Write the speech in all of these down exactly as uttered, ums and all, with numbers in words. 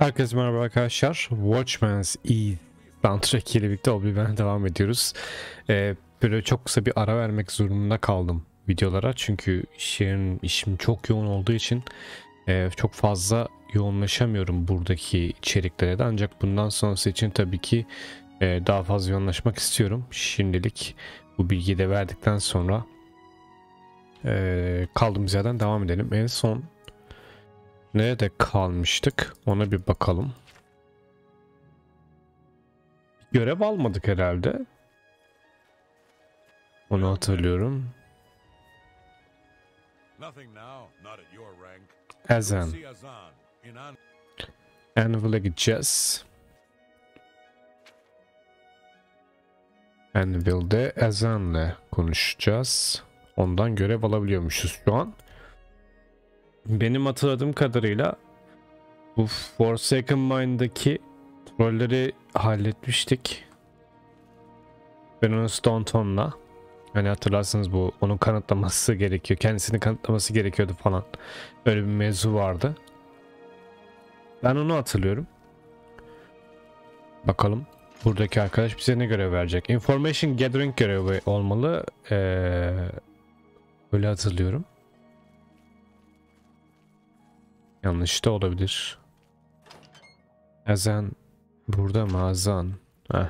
Herkese merhaba arkadaşlar. Watchmen's Eve soundtrack ile birlikte Oblivion'a devam ediyoruz. Ee, böyle çok kısa bir ara vermek zorunda kaldım videolara. Çünkü işim, işim çok yoğun olduğu için e, çok fazla yoğunlaşamıyorum buradaki içeriklere de. Ancak bundan sonrası için tabii ki e, daha fazla yoğunlaşmak istiyorum. Şimdilik bu bilgiyi de verdikten sonra e, kaldığımız yerden devam edelim. En son nerede kalmıştık? Ona bir bakalım. Görev almadık herhalde. Onu hatırlıyorum. Azan. Anvil'e gideceğiz. Anvil'de Azan'la konuşacağız. Ondan görev alabiliyormuşuz şu an. Benim hatırladığım kadarıyla bu Forsaken Mind'daki rolleri halletmiştik. Ben onu Stone Tone'la, hani hatırlarsanız bu onun kanıtlaması gerekiyor. Kendisini kanıtlaması gerekiyordu falan. Öyle bir mevzu vardı. Ben onu hatırlıyorum. Bakalım buradaki arkadaş bize ne görev verecek? Information Gathering görevi olmalı. Ee, öyle hatırlıyorum. Yanlış da olabilir. Azan burada mı? Azan. Heh.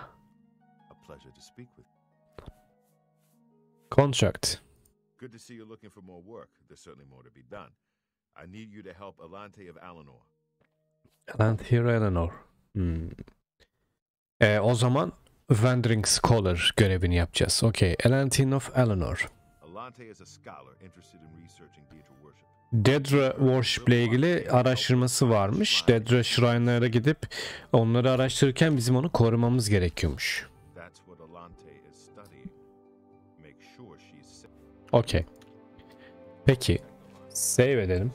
Contract. Good to see you're looking for more work. There's certainly more to be done. I need you to help Alante of Alinor. Alante of Alinor. Hmm. Ee, o zaman Wandering Scholar görevini yapacağız. Okay. Alante of Alinor. Alante is a scholar interested in researching Daedra worship. Daedra Worship ile ilgili araştırması varmış. Daedra Shrine'lara gidip onları araştırırken bizim onu korumamız gerekiyormuş. Okey. Peki. Save edelim.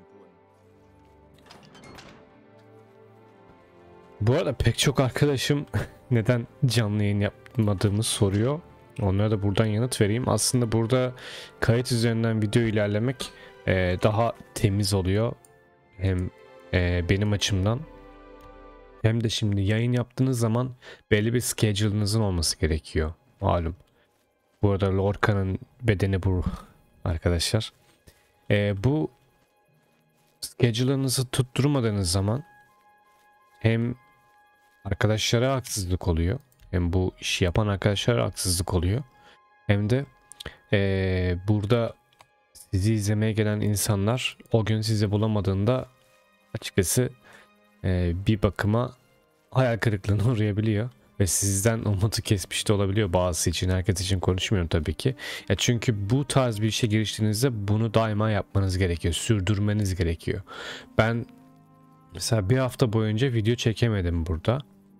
Bu arada pek çok arkadaşım neden canlı yayın yapmadığımı soruyor. Onlara da buradan yanıt vereyim. Aslında burada kayıt üzerinden video ilerlemek e, daha temiz oluyor. Hem e, benim açımdan hem de şimdi yayın yaptığınız zaman belli bir schedule'ınızın olması gerekiyor. Malum. Bu arada Lorca'nın bedeni bu arkadaşlar. E, bu schedule'ınızı tutturmadığınız zaman hem arkadaşlara haksızlık oluyor. Hem bu işi yapan arkadaşlara haksızlık oluyor. Hem de e, burada sizi izlemeye gelen insanlar o gün sizi bulamadığında açıkçası e, bir bakıma hayal kırıklığına uğrayabiliyor. Ve sizden umudu kesmiş de olabiliyor bazısı için. Herkes için konuşmuyorum tabii ki. Ya çünkü bu tarz bir işe giriştiğinizde bunu daima yapmanız gerekiyor. Sürdürmeniz gerekiyor. Ben mesela bir hafta boyunca video çekemedim burada.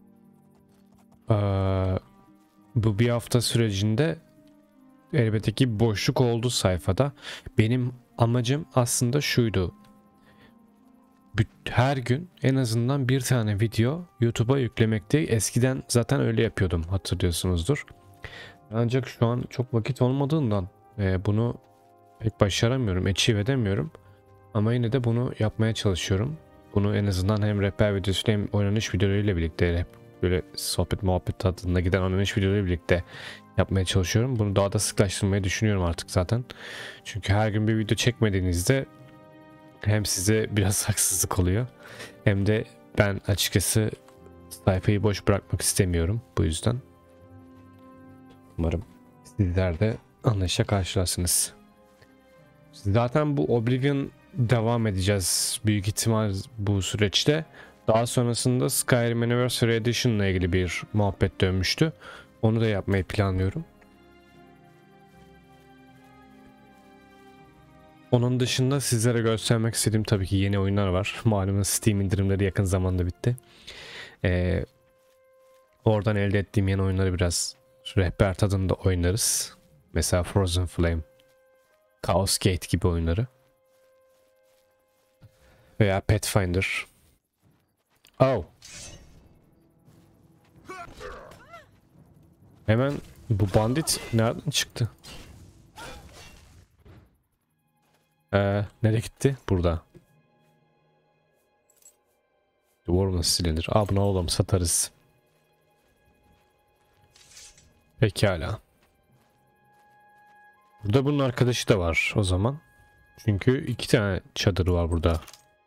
Ee, bu bir hafta sürecinde elbette ki boşluk oldu sayfada. Benim amacım aslında şuydu. Her gün en azından bir tane video YouTube'a yüklemekti. Eskiden zaten öyle yapıyordum, hatırlıyorsunuzdur. Ancak şu an çok vakit olmadığından e, bunu pek başaramıyorum, achieve edemiyorum. Ama yine de bunu yapmaya çalışıyorum. Bunu en azından hem rehber videosu hem oynanış videolarıyla birlikte, hep böyle sohbet muhabbet tadında giden oynanış videolarıyla birlikte yapmaya çalışıyorum. Bunu daha da sıklaştırmayı düşünüyorum artık zaten. Çünkü her gün bir video çekmediğinizde hem size biraz haksızlık oluyor hem de ben açıkçası sayfayı boş bırakmak istemiyorum bu yüzden. Umarım sizler de anlayışla karşılarsınız. Zaten bu Oblivion devam edeceğiz büyük ihtimal bu süreçte. Daha sonrasında Skyrim Anniversary Edition ile ilgili bir muhabbet dönmüştü. Onu da yapmayı planlıyorum. Onun dışında sizlere göstermek istediğim tabii ki yeni oyunlar var. Malumunuz Steam indirimleri yakın zamanda bitti. Ee, oradan elde ettiğim yeni oyunları biraz rehber tadında oynarız. Mesela Frozen Flame, Chaos Gate gibi oyunları. Veya Pathfinder. Oh. Hemen bu bandit nereden çıktı? Ee, nereye gitti? Burada. Orman silindir. Aa bunu alalım, satarız. Pekala. Burada bunun arkadaşı da var o zaman. Çünkü iki tane çadır var burada.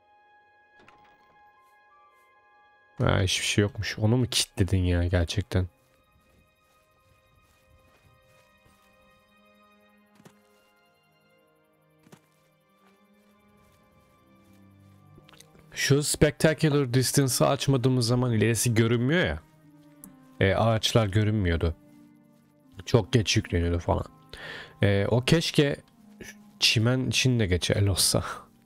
Ha, hiçbir şey yokmuş. Onu mu kilitledin ya gerçekten? Şu Spectacular Distance'ı açmadığımız zaman ilerisi görünmüyor ya. E, ağaçlar görünmüyordu. Çok geç yükleniyordu falan. E, o keşke çimen için de geçerli olsa.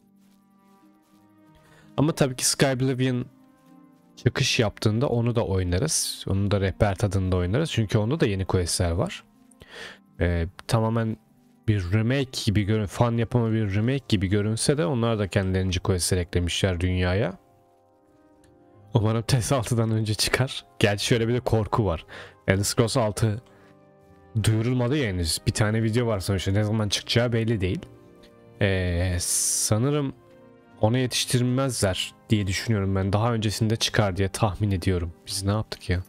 Ama tabii ki Skyblivion çıkış yaptığında onu da oynarız. Onu da rehber tadında oynarız. Çünkü onda da yeni questler var. E, tamamen bir remake gibi görün, fan yapımı bir remake gibi görünse de onlar da kendilerince questler eklemişler dünyaya. Umarım T E S altıdan önce çıkar. Gerçi şöyle bir de korku var. Elder Scrolls altı duyurulmadı ya henüz. Bir tane video var sonuçta. Ne zaman çıkacağı belli değil. Ee, sanırım ona yetiştirmezler diye düşünüyorum ben. Daha öncesinde çıkar diye tahmin ediyorum. Biz ne yaptık ya?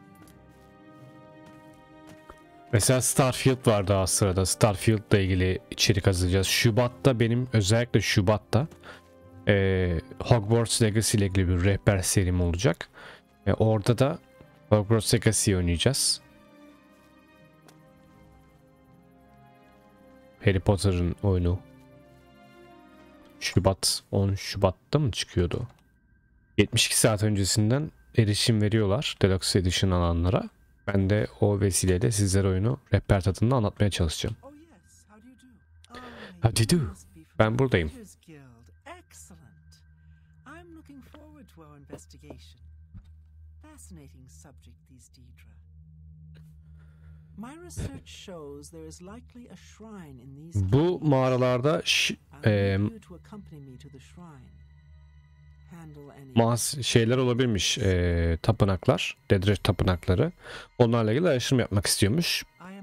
Mesela Starfield var daha sırada. Starfield'la ilgili içerik hazırlayacağız. Şubat'ta benim özellikle Şubat'ta e, Hogwarts Legacy ile ilgili bir rehber serim olacak. E, orada da Hogwarts Legacy oynayacağız. Harry Potter'ın oyunu. Şubat, on Şubat'ta mı çıkıyordu? yetmiş iki saat öncesinden erişim veriyorlar Deluxe Edition alanlara. Ben de o vesileyle sizlere oyunu rehber tadında anlatmaya çalışacağım. How do you do? Ben buradayım. Bu mağaralarda e, şeyler olabilirmiş, e, tapınaklar, Dedreş tapınakları. Onlarla ilgili araştırma yapmak istiyormuş.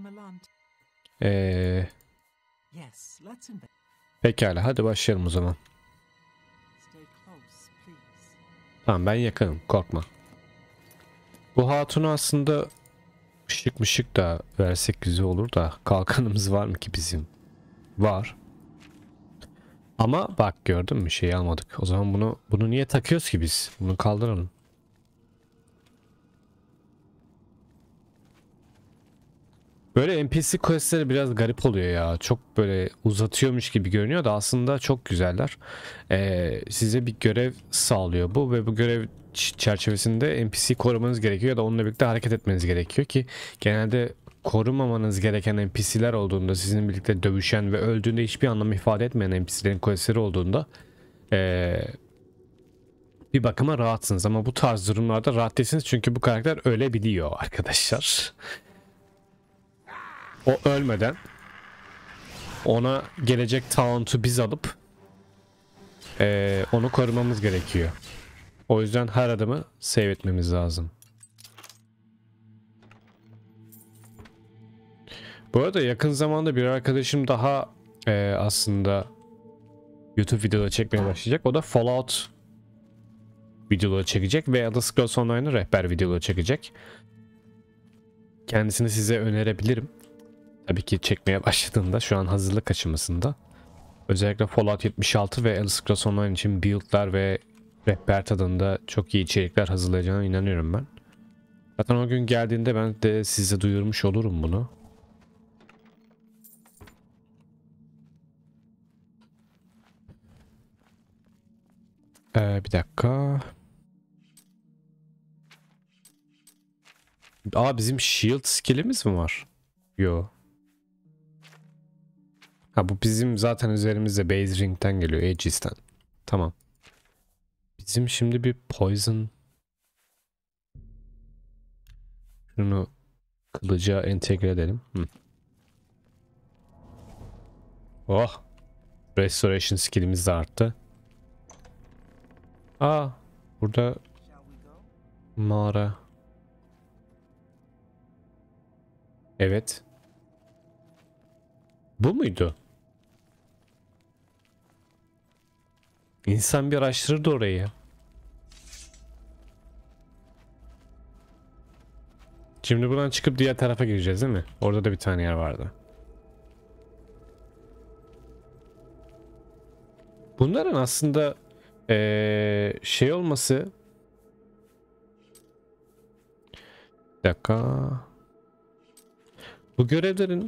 E, pekala, hadi başlayalım o zaman. Tamam, ben yakınım, korkma. Bu hatunu aslında ışık mışık da versek güzel olur da kalkanımız var mı ki bizim? Var. Ama bak gördün mü, şeyi almadık. O zaman bunu bunu niye takıyoruz ki biz? Bunu kaldıralım. Böyle N P C questleri biraz garip oluyor ya. Çok böyle uzatıyormuş gibi görünüyor da aslında çok güzeller. Ee, size bir görev sağlıyor bu ve bu görev çerçevesinde N P C korumanız gerekiyor ya da onunla birlikte hareket etmeniz gerekiyor ki genelde korumamanız gereken N P C'ler olduğunda, sizinle birlikte dövüşen ve öldüğünde hiçbir anlam ifade etmeyen N P C'lerin questleri olduğunda ee, bir bakıma rahatsınız ama bu tarz durumlarda rahat değilsiniz çünkü bu karakter ölebiliyor arkadaşlar. O ölmeden ona gelecek taunt'u biz alıp ee, onu korumamız gerekiyor. O yüzden her adımı save etmemiz lazım. Bu arada yakın zamanda bir arkadaşım daha ee, aslında YouTube videoları çekmeye başlayacak. O da Fallout videoları çekecek ve Elder Scrolls Online'ı rehber videoları çekecek. Kendisini size önerebilirim. Tabii ki çekmeye başladığında, şu an hazırlık aşamasında. Özellikle Fallout yetmiş altı ve Elder Scrolls Online için build'lar ve rehber tadında çok iyi içerikler hazırlayacağına inanıyorum ben. Zaten o gün geldiğinde ben de size duyurmuş olurum bunu. Ee, bir dakika. Aa, bizim shield skill'imiz mi var? Yo. Ha, bu bizim zaten üzerimizde base ring'den geliyor, Aegis'ten. Tamam. Bizim şimdi bir poison. Şunu kılıca entegre edelim. Hı. Oh. Restoration skill'imiz de arttı. Aa, burada mağara. Evet. Bu muydu? İnsan bir araştırırdı orayı. Şimdi buradan çıkıp diğer tarafa gireceğiz değil mi? Orada da bir tane yer vardı. Bunların aslında ee, şey olması... Bir dakika. Bu görevlerin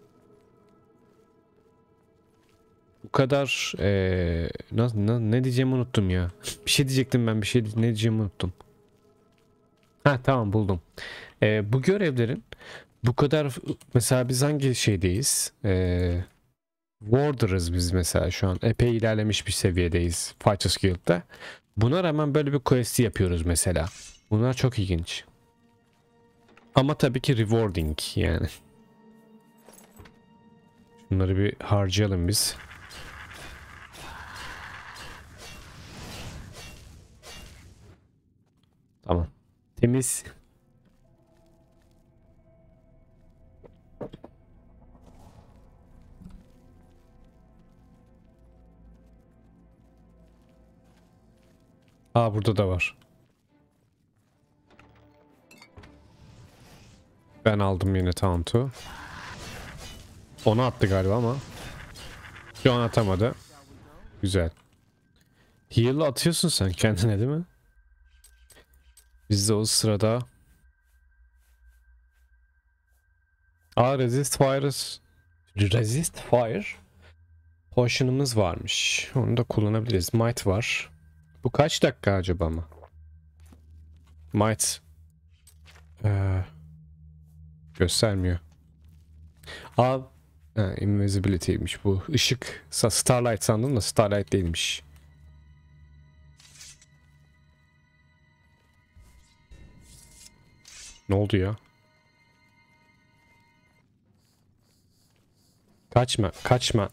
bu kadar ee, nasıl, ne, ne diyeceğimi unuttum ya. Bir şey diyecektim ben, bir şey ne diyeceğimi unuttum. Ha tamam, buldum. Ee, bu görevlerin bu kadar, mesela biz hangi şeydeyiz? Ee, Warder'ız biz mesela, şu an epey ilerlemiş bir seviyedeyiz Fighters Guild'da. Buna rağmen böyle bir quest'i yapıyoruz mesela. Bunlar çok ilginç. Ama tabii ki rewarding yani. Bunları bir harcayalım biz. Tamam. Temiz. Aa, burada da var. Ben aldım yine Taunt'u. Onu attı galiba ama. Şu an atamadı. Güzel. Heal'ı atıyorsun sen kendine değil mi? Biz de o sırada... Aa, Resist Fire... Resist Fire Potion'ımız varmış. Onu da kullanabiliriz. Might var. Bu kaç dakika acaba mı? Might... Ee, göstermiyor. Aa, ha, invisibility'ymiş bu. Işık. Starlight sandım da Starlight değilmiş. Ne oldu ya? Kaçma, kaçma.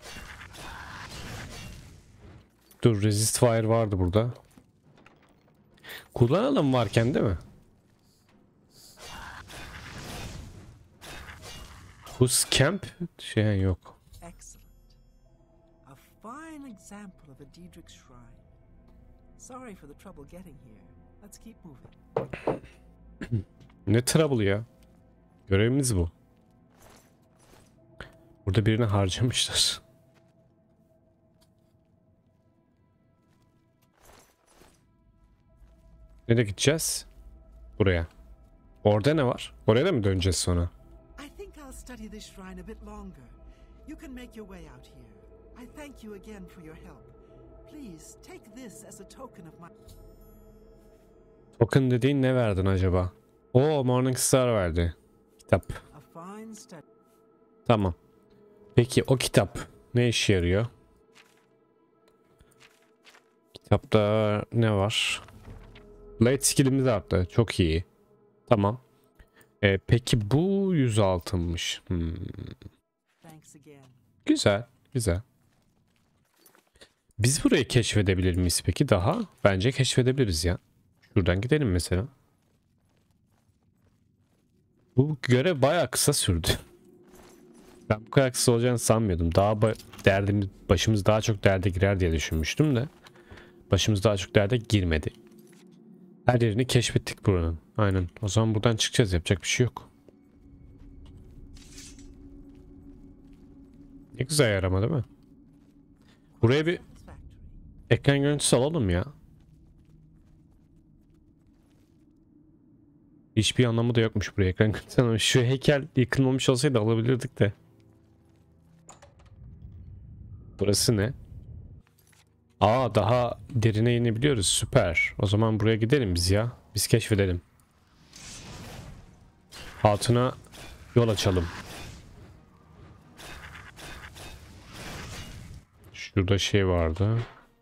Dur, Resist Fire vardı burada. Kullanalım varken değil mi? Bu camp şey yok. Excellent. A fine example of a Daedric shrine. Sorry for the trouble getting here. Let's keep moving. Ne trouble ya? Görevimiz bu. Burada birini harcamışlar. Nereye gideceğiz? Buraya. Orada ne var? Oraya da mı döneceğiz sonra? I think I'll study this shrine a bit longer. You can make your way out here. I thank you again for your help. Please take this as a token of my... Token dediğin ne verdin acaba? Oo, Morningstar verdi. Kitap. A fine study. Tamam. Peki o kitap ne işe yarıyor? Kitapta ne var? Blade skill'imiz arttı. Çok iyi. Tamam. Ee, peki bu yüz altınmış. Hmm. Thanks again. Güzel. Güzel. Biz burayı keşfedebilir miyiz peki daha? Bence keşfedebiliriz ya. Şuradan gidelim mesela. Bu görev bayağı kısa sürdü. Ben bu kadar kısa olacağını sanmıyordum. Daha ba derdimiz, başımız daha çok derde girer diye düşünmüştüm de. Başımız daha çok derde girmedi. Her yerini keşfettik buranın. Aynen. O zaman buradan çıkacağız. Yapacak bir şey yok. Ne güzel yer ama değil mi? Buraya bir ekran görüntüsü alalım ya. Hiçbir anlamı da yokmuş buraya ekran görüntüsü. Şu heykel yıkılmamış olsaydı alabilirdik de. Burası ne? Aa, daha derine inebiliyoruz. Süper. O zaman buraya gidelim biz ya. Biz keşfedelim. Hatuna yol açalım. Şurada şey vardı.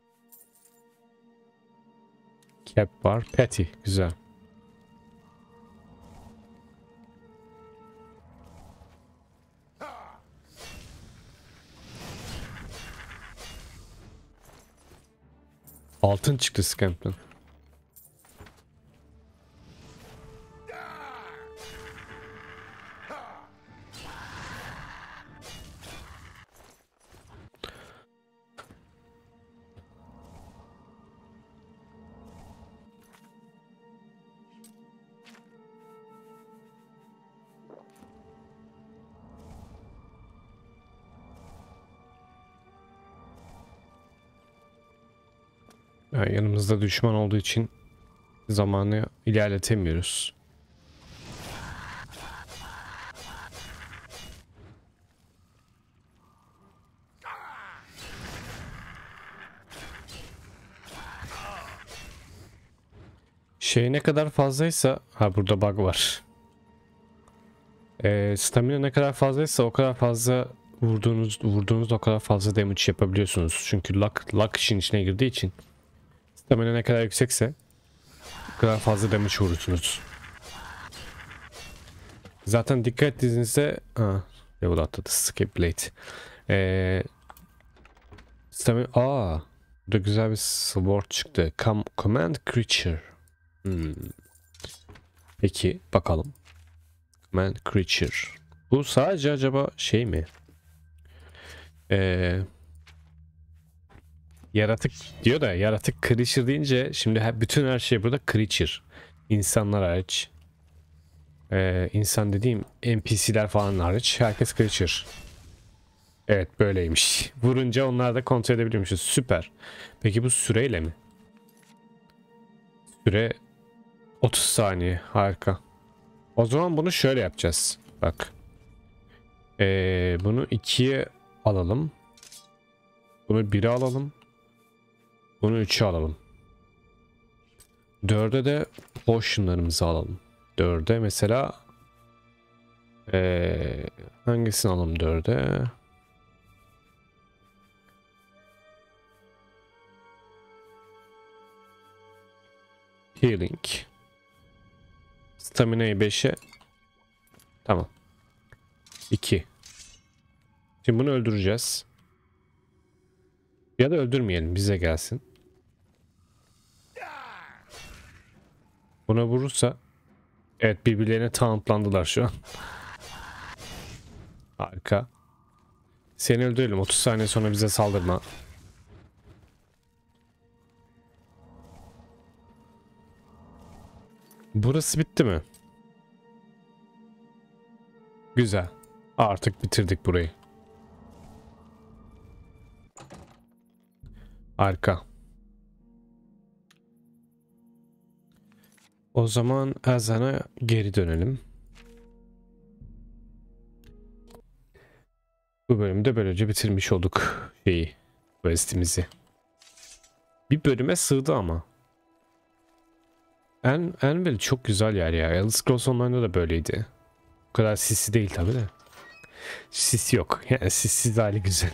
Cap var. Patty. Güzel. Altın çıktı Scamp'ten. Yani yanımızda düşman olduğu için zamanı ilerletemiyoruz. Şey ne kadar fazlaysa, ha burada bug var. Ee, stamina ne kadar fazlaysa o kadar fazla vurduğunuz vurduğunuzda o kadar fazla damage yapabiliyorsunuz. Çünkü luck, luck işin içine girdiği için stamina ne kadar yüksekse o kadar fazla damage vurursunuz. Zaten dikkat ettiğinizde ha, level atladı skip blade. Ee, stamina, aa, burada güzel bir sword çıktı. Com command creature. Hmm. Peki bakalım. Command creature. Bu sadece acaba şey mi? Ee, yaratık diyor da yaratık creature deyince şimdi her, bütün her şey burada creature. İnsanlar hariç. Ee, insan dediğim N P C'ler falan hariç herkes creature. Evet böyleymiş. Vurunca onlar da kontrol edebiliyormuşuz. Süper. Peki bu süreyle mi? Süre otuz saniye. Harika. O zaman bunu şöyle yapacağız. Bak. Ee, bunu ikiye alalım. Bunu bire alalım. Bunu üçe alalım. dörde de potionlarımızı alalım. dörde mesela ee, hangisini alalım dörde? Healing. Stamina'yı beşe. Tamam. iki. Şimdi bunu öldüreceğiz. Ya da öldürmeyelim. Bize gelsin. Buna vurursa. Evet birbirlerine tauntlandılar şu an. Harika. Seni öldürelim. otuz saniye sonra bize saldırma. Burası bitti mi? Güzel. Artık bitirdik burayı. Harika. O zaman Azan'a geri dönelim. Bu bölümde böylece bitirmiş olduk şeyi, quest'imizi. Bir bölüme sığdı ama. En Anvil çok güzel yer ya. Elder Scrolls Online'da da böyleydi. O kadar sisli değil tabi de. Sis yok. Yani sissiz hali güzel.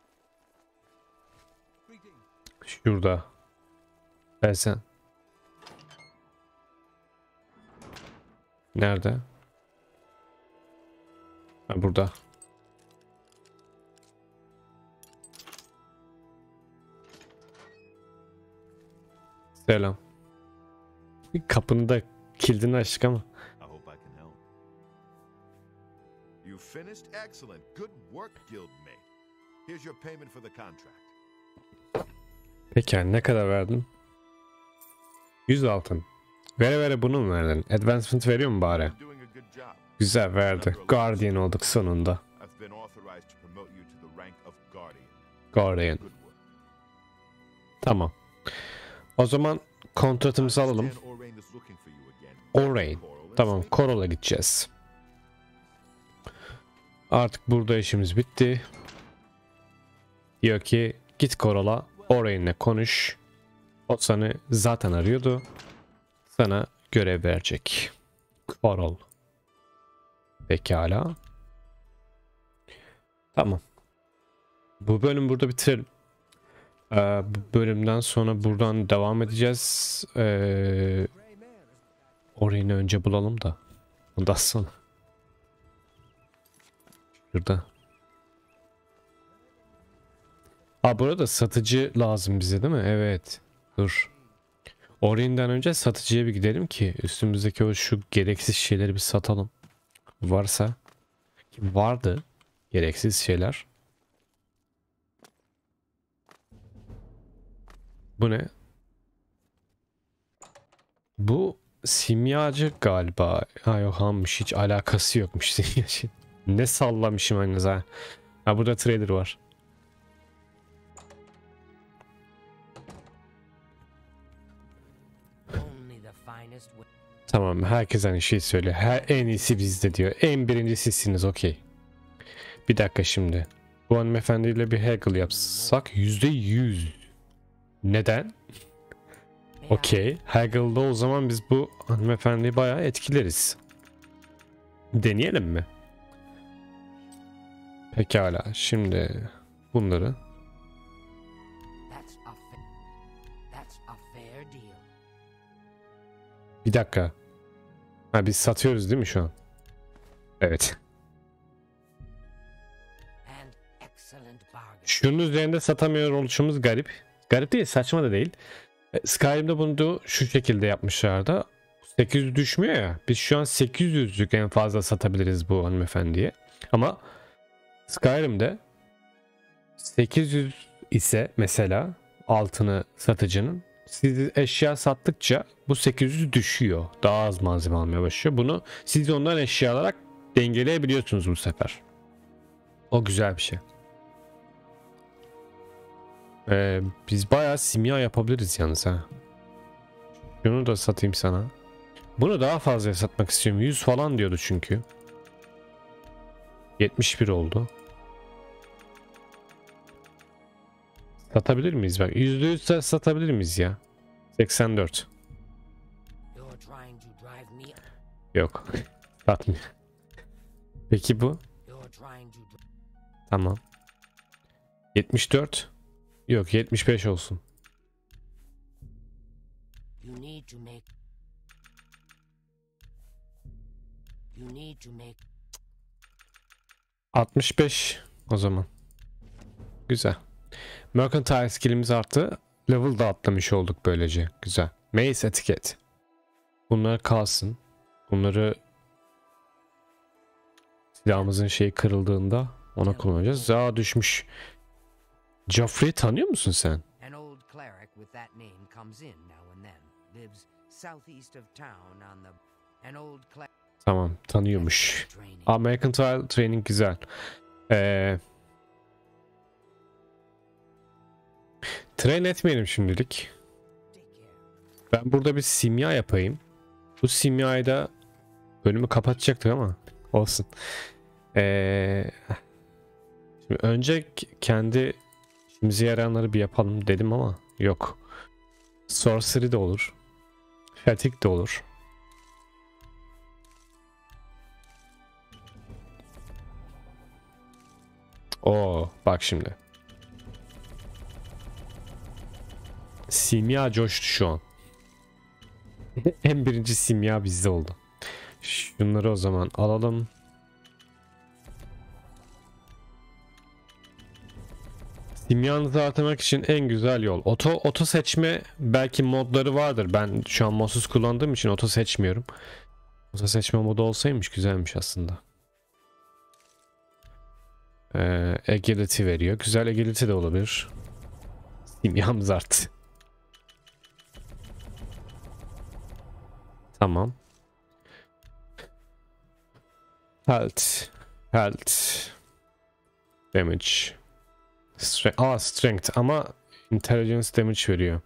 Şurada. Ben sen. Nerede? Ha, burada. Selam. Kapını da kilidini açtık ama. I hope I can help. You finished? Excellent. Good work, Guildmate. Here's your payment for the contract. Peki ne kadar verdin? yüz altın. Vere vere bunu mu verdin? Advancement veriyor mu bari? You're doing a good job. Güzel verdi. Guardian olduk sonunda. I've been authorized to promote you to the rank of Guardian. Guardian. Good work. Tamam. O zaman kontratımızı alalım. Understand Orain is looking for you again. Orain. Coral, Tamam, isn't it? Coral'a gideceğiz. Artık burada işimiz bitti. Diyor ki git Coral'a, Orain'le konuş. O seni zaten arıyordu. Sana görev verecek. Coral. Pekala. Tamam. Bu bölüm burada bitirelim. Ee, bu bölümden sonra buradan devam edeceğiz. Ee, Orain'i önce bulalım da. Ondan sonra. Şurada. Ha burada satıcı lazım bize değil mi? Evet. Dur. Orain'den önce satıcıya bir gidelim ki üstümüzdeki o şu gereksiz şeyleri bir satalım. Varsa. Vardı. Gereksiz şeyler. Bu ne? Bu simyacı galiba. Ha yok hammış. Hiç alakası yokmuş simyacı. Ne sallamışım aynı ha. Ha burada trader var. Tamam, herkes aynı şeyi söylüyor. Her, en iyisi bizde diyor. En birinci sizsiniz, okey. Bir dakika şimdi. Bu hanımefendiyle bir haggle yapsak yüzde yüz. Neden? Okey. Haggle'da o zaman biz bu hanımefendiyi bayağı etkileriz. Deneyelim mi? Pekala. Şimdi bunları. Bir dakika. Ha, biz satıyoruz değil mi şu an? Evet. Şunun üzerinde satamıyor oluşumuz garip. Garip değil, saçma da değil. Skyrim'de bunu şu şekilde yapmışlardı. sekiz yüz düşmüyor ya. Biz şu an sekiz yüzlük en fazla satabiliriz bu hanımefendiye. Ama Skyrim'de sekiz yüz ise mesela altını satıcının, siz eşya sattıkça bu sekiz yüz düşüyor. Daha az malzeme almaya başlıyor. Bunu siz ondan eşya alarak dengeleyebiliyorsunuz bu sefer. O güzel bir şey. Ee, biz bayağı simya yapabiliriz yalnız ha. Şunu da satayım sana. Bunu daha fazla satmak istiyorum. yüz falan diyordu çünkü. yetmiş bir oldu. Satabilir miyiz? Bak yüzde yüz satabilir miyiz ya? seksen dört. Yok. Satmıyor. Peki bu? Tamam. yetmiş dört. Yok, yetmiş beş olsun. altmış beş o zaman. Güzel. Mercantile skillimiz arttı. Level da atlamış olduk böylece. Güzel. Mace etiket. Bunlar kalsın. Bunları silahımızın şeyi kırıldığında ona kullanacağız. Aa, düşmüş. Joffrey'i tanıyor musun sen? Tamam, tanıyormuş. Aa, Mercantile Training güzel. Ee, train etmeyelim şimdilik. Ben burada bir simya yapayım. Bu simyayı da bölümü kapatacaktık ama olsun. Ee, şimdi önce kendi işimize yarayanları bir yapalım dedim ama yok. Sorcery de olur. Fatigue de olur. Oo, bak şimdi. Simya coştu şu an. En birinci simya bizde oldu. Şunları o zaman alalım. Simyanızı artırmak için en güzel yol. Oto, oto seçme belki modları vardır. Ben şu an modsuz kullandığım için oto seçmiyorum. Oto seçme modu olsaymış güzelmiş aslında. Ee, agility veriyor. Güzel agility de olabilir. Simyamız arttı. Tamam. Health. Health. Damage. Strength. Aa, strength ama intelligence damage veriyor.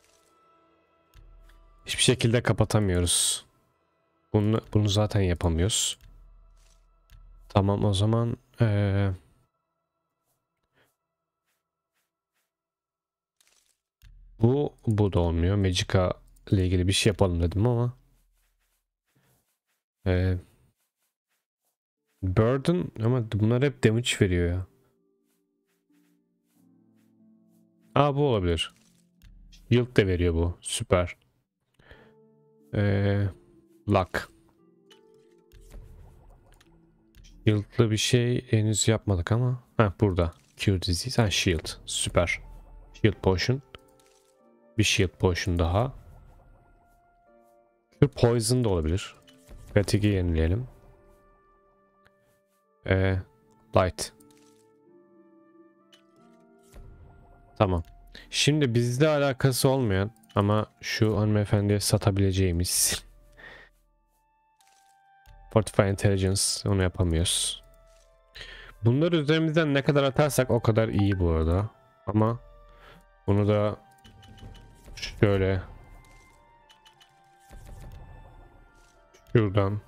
Hiçbir şekilde kapatamıyoruz. Bunu, bunu zaten yapamıyoruz. Tamam o zaman ee... bu bu da olmuyor. Magica ile ilgili bir şey yapalım dedim ama ee... burden ama bunlar hep damage veriyor ya. Aa, bu olabilir. Yield de veriyor bu. Süper. Ee, luck. Shield'lı bir şey henüz yapmadık ama. Heh, burada. Cure disease. Ha, shield. Süper. Shield potion. Bir shield potion daha. Cure poison da olabilir. Fatigue'i yenileyelim. Ee, light. Tamam. Şimdi bizle alakası olmayan ama şu hanımefendiye satabileceğimiz Fortify Intelligence, onu yapamıyoruz. Bunları üzerimizden ne kadar atarsak o kadar iyi bu arada. Ama bunu da şöyle Şuradan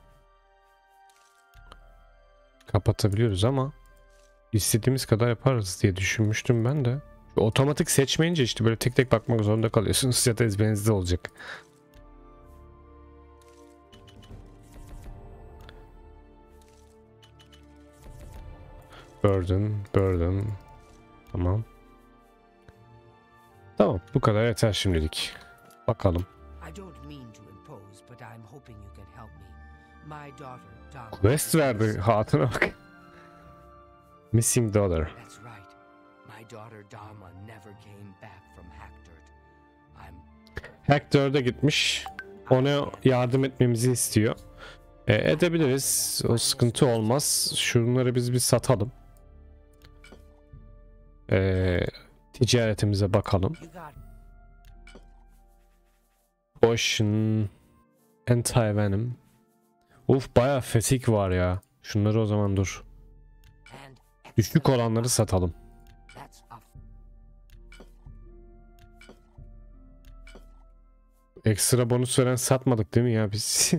kapatabiliyoruz ama istediğimiz kadar yaparız diye düşünmüştüm ben de. Otomatik seçmeyince işte böyle tek tek bakmak zorunda kalıyorsunuz ya da ezberinizde olacak. Burden, burden. Tamam. Tamam, bu kadar yeter şimdilik. Bakalım. I don't mean to impose, but I'm hoping you can help me. My daughter, Dama. Quest verdi hatuna bak. Missing daughter. That's right. My daughter Dama never came back from Hackdirt. I'm Hector'da gitmiş. Ona yardım etmemizi istiyor. E, edebiliriz. O sıkıntı olmaz. Şunları biz bir satalım. E, ticaretimize bakalım. you got Potion, anti-venom. Uf, bayağı fetik var ya. Şunları o zaman dur. and Düşük olanları satalım. that's a Ekstra bonus veren satmadık değil mi ya biz?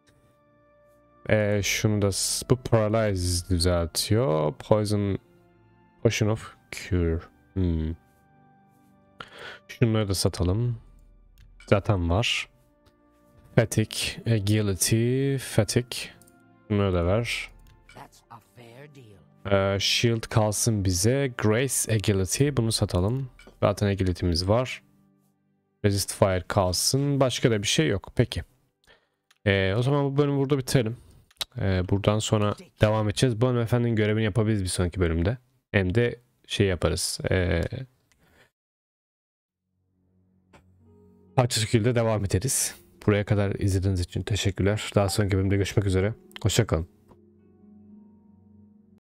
e, şunu da bu paralyze düzeltiyor. Poison, potion of cure. Hmm. Şunları da satalım. Zaten var. Fatigue, agility, fatigue. Bunları da ver. that's a fair deal. Ee, shield kalsın bize. Grace, agility. Bunu satalım. Zaten agility'miz var. Resist fire kalsın. Başka da bir şey yok. Peki. Ee, o zaman bu bölümü burada bitirelim. Ee, buradan sonra devam edeceğiz. Bu hanımefendinin görevini yapabiliriz bir sonraki bölümde. Hem de şey yaparız. Ee, parça şekilde devam ederiz. Buraya kadar izlediğiniz için teşekkürler. Daha sonraki bölümde görüşmek üzere. Hoşça kalın.